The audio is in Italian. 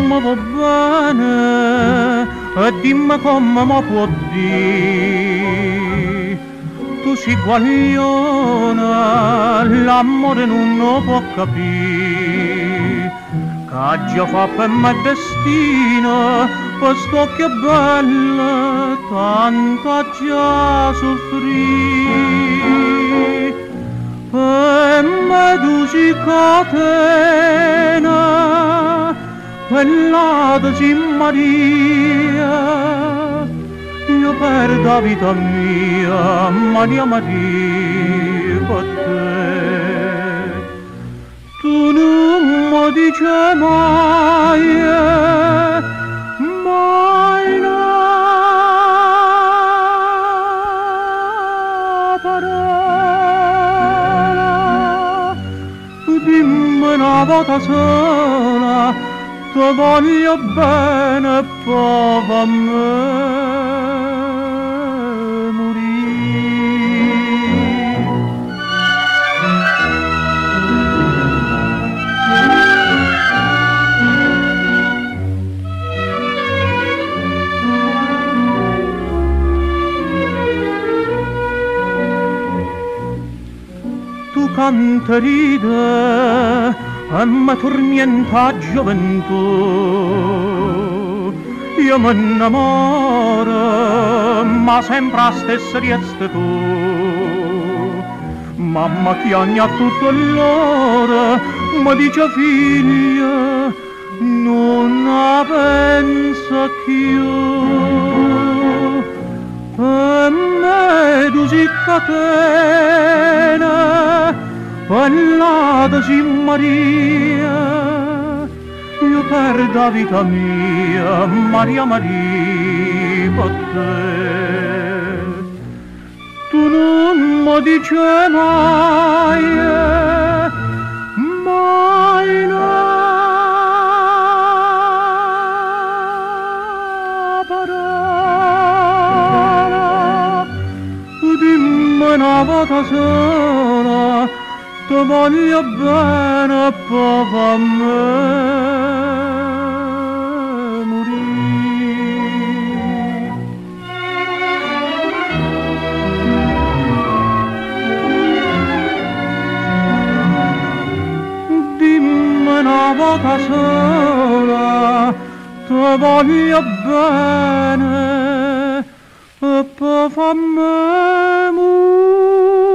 mi va bene e dimmi come mi può dire. Tu sei guagliona, l'amore non lo può capire. Che già fa per me destino, questo che bello, tanta già soffrì. Per me tu sei catena, quella di Maria, io per la vita mia, Maria Maria, per te. Tu non mi dici mai, mai una parola, dimmi una volta sola, ti voglio bene e poi a me morire. Tu canti ride e mi tormenta gioventù, io mi innamoro, ma sempre la stessa resti tu. Mamma chiagna tutto l'ora, mi dice figlia, non la pensa più. Per me tu sei catena, quella di Maria, io per la vita mia, Maria Maria, per te. Tu non mi dici mai, mai una parola, dimmi una volta sola, ti voglio bene e poi a me morire. Dimmi una volta sola, ti voglio bene e poi a me morire.